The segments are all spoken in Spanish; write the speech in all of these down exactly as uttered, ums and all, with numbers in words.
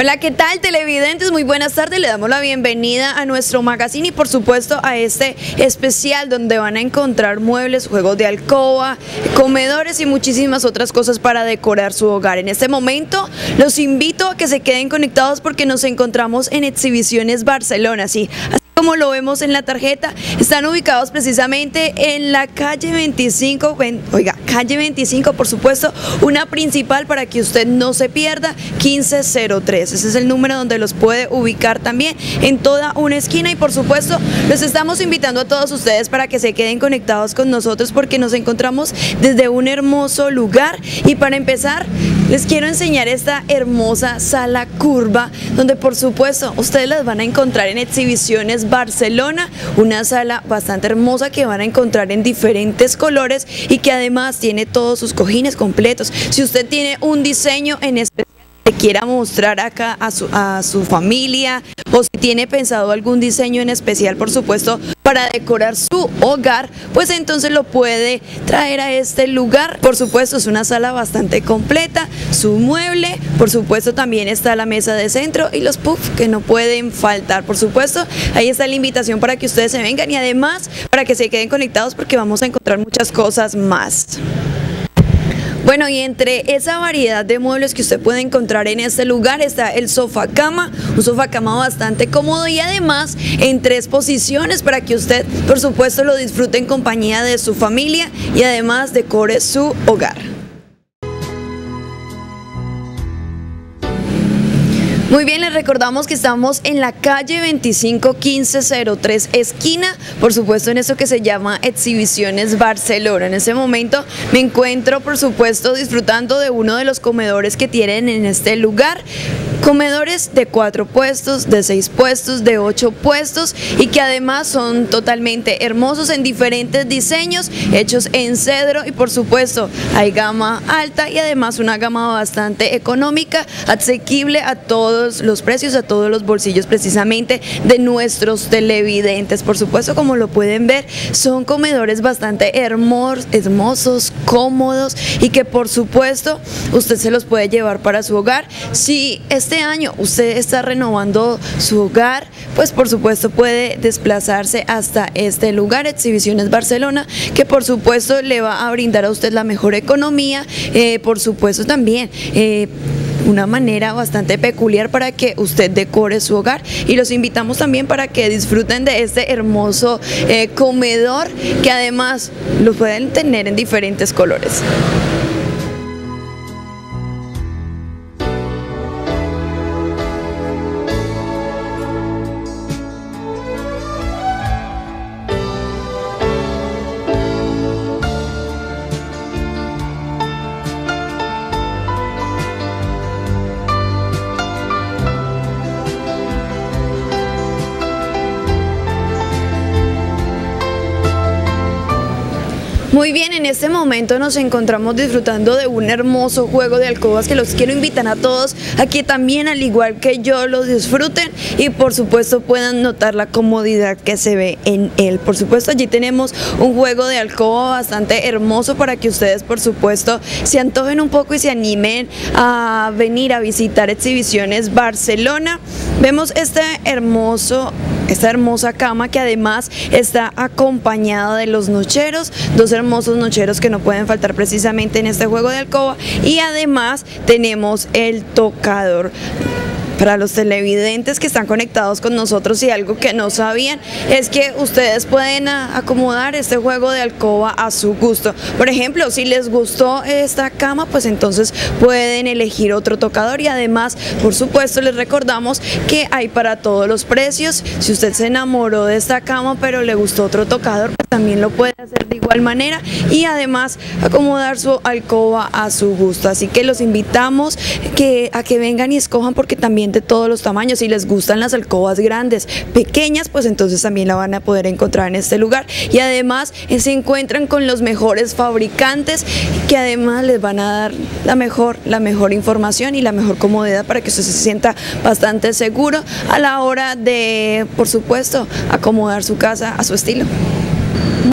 Hola, ¿qué tal, televidentes? Muy buenas tardes, le damos la bienvenida a nuestro magazine y por supuesto a este especial donde van a encontrar muebles, juegos de alcoba, comedores y muchísimas otras cosas para decorar su hogar. En este momento los invito a que se queden conectados porque nos encontramos en Exhibiciones Barcelona, sí. Como lo vemos en la tarjeta, están ubicados precisamente en la calle veinticinco, oiga, calle veinticinco, por supuesto, una principal para que usted no se pierda, quince cero tres. Ese es el número donde los puede ubicar también en toda una esquina y por supuesto los estamos invitando a todos ustedes para que se queden conectados con nosotros porque nos encontramos desde un hermoso lugar. Y para empezar les quiero enseñar esta hermosa sala curva donde por supuesto ustedes las van a encontrar en Exhibiciones Barcelona, una sala bastante hermosa que van a encontrar en diferentes colores y que además tiene todos sus cojines completos. Si usted tiene un diseño en especial que quiera mostrar acá a su, a su familia o si tiene pensado algún diseño en especial, por supuesto, para decorar su hogar, pues entonces lo puede traer a este lugar. Por supuesto, es una sala bastante completa, su mueble, por supuesto también está la mesa de centro y los puffs que no pueden faltar. Por supuesto, ahí está la invitación para que ustedes se vengan y además para que se queden conectados porque vamos a encontrar muchas cosas más. Bueno, y entre esa variedad de muebles que usted puede encontrar en este lugar está el sofá cama, un sofá cama bastante cómodo y además en tres posiciones para que usted, por supuesto, lo disfrute en compañía de su familia y además decore su hogar. Muy bien, les recordamos que estamos en la calle veinticinco, quince cero tres, esquina, por supuesto en eso que se llama Exhibiciones Barcelona. En este momento me encuentro, por supuesto, disfrutando de uno de los comedores que tienen en este lugar. Comedores de cuatro puestos, de seis puestos, de ocho puestos y que además son totalmente hermosos en diferentes diseños, hechos en cedro y por supuesto hay gama alta y además una gama bastante económica, asequible a todos los precios, a todos los bolsillos precisamente de nuestros televidentes. Por supuesto, como lo pueden ver, son comedores bastante hermosos, hermosos, cómodos y que por supuesto usted se los puede llevar para su hogar. Si este año usted está renovando su hogar, pues por supuesto puede desplazarse hasta este lugar, Exhibiciones Barcelona, que por supuesto le va a brindar a usted la mejor economía, eh, por supuesto también eh, una manera bastante peculiar para que usted decore su hogar y los invitamos también para que disfruten de este hermoso eh, comedor que además lo pueden tener en diferentes colores. Muy bien, en este momento nos encontramos disfrutando de un hermoso juego de alcobas que los quiero invitar a todos a que también, al igual que yo, los disfruten y por supuesto puedan notar la comodidad que se ve en él. Por supuesto, allí tenemos un juego de alcoba bastante hermoso para que ustedes, por supuesto, se antojen un poco y se animen a venir a visitar Exhibiciones Barcelona. Vemos este hermoso esta hermosa cama que además está acompañada de los nocheros, dos hermosos nocheros que no pueden faltar precisamente en este juego de alcoba y además tenemos el tocador. Para los televidentes que están conectados con nosotros y algo que no sabían es que ustedes pueden acomodar este juego de alcoba a su gusto. Por ejemplo, si les gustó esta cama, pues entonces pueden elegir otro tocador y además, por supuesto, les recordamos que hay para todos los precios. Si usted se enamoró de esta cama pero le gustó otro tocador, pues también lo puede hacer de igual manera y además acomodar su alcoba a su gusto. Así que los invitamos que, a que vengan y escojan porque también de todos los tamaños. Si les gustan las alcobas grandes, pequeñas, pues entonces también la van a poder encontrar en este lugar y además eh, se encuentran con los mejores fabricantes que además les van a dar la mejor, la mejor información y la mejor comodidad para que usted se sienta bastante seguro a la hora de, por supuesto, acomodar su casa a su estilo.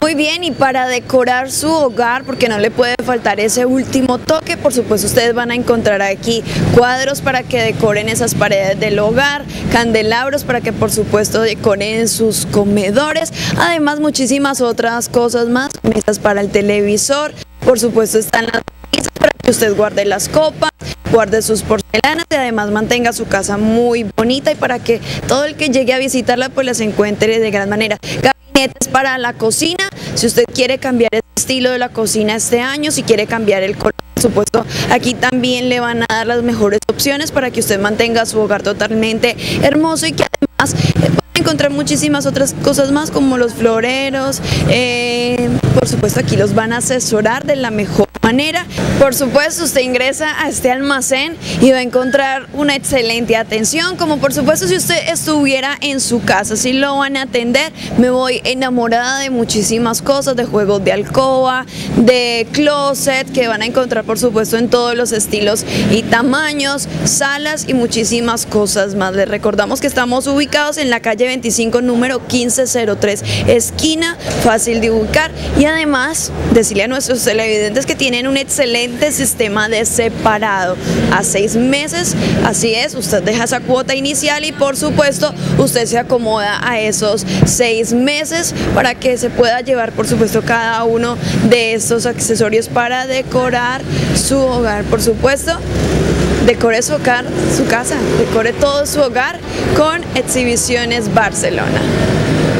Muy bien, y para decorar su hogar, porque no le puede faltar ese último toque, por supuesto ustedes van a encontrar aquí cuadros para que decoren esas paredes del hogar, candelabros para que por supuesto decoren sus comedores, además muchísimas otras cosas más, mesas para el televisor, por supuesto están las mesas para que usted guarde las copas, guarde sus porcelanas y además mantenga su casa muy bonita y para que todo el que llegue a visitarla pues las encuentre de gran manera. Gabinetes para la cocina, si usted quiere cambiar el estilo de la cocina este año, si quiere cambiar el color, por supuesto, aquí también le van a dar las mejores opciones para que usted mantenga su hogar totalmente hermoso y que además va a encontrar muchísimas otras cosas más como los floreros, eh, por supuesto aquí los van a asesorar de la mejor manera. Por supuesto usted ingresa a este almacén y va a encontrar una excelente atención, como por supuesto si usted estuviera en su casa, si lo van a atender. Me voy enamorada de muchísimas cosas, de juegos de alcoba, de closet que van a encontrar por supuesto en todos los estilos y tamaños, salas y muchísimas cosas más. Les recordamos que estamos ubicados en la calle veinticinco número quince cero tres, esquina, fácil de ubicar, y además decirle a nuestros televidentes que tienen un excelente sistema de separado a seis meses, así es, usted deja esa cuota inicial y por supuesto usted se acomoda a esos seis meses para que se pueda llevar por supuesto cada uno de estos accesorios para decorar su hogar. Por supuesto, decore su hogar, su casa, decore todo su hogar con Exhibiciones Barcelona.